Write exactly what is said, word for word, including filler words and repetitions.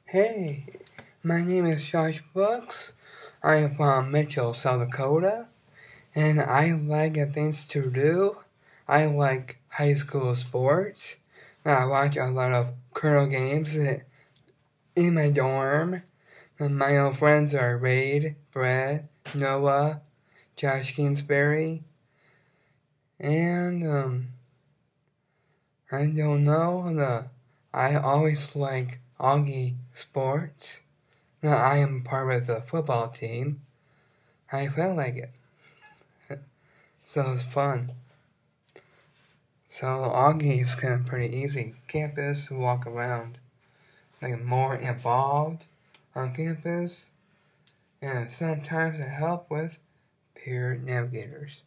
Hey, my name is Josh Brooks. I am from Mitchell, South Dakota, and I like things to do. I like high school sports. I watch a lot of Colonel games in my dorm. And my old friends are Wade, Brett, Noah, Josh Kingsbury, and um, I don't know. The I always like Augie sports. Now I am part of the football team. I felt like it. So it's fun. So Augie is kind of pretty easy. Campus to walk around. Like more involved on campus. And sometimes I help with peer navigators.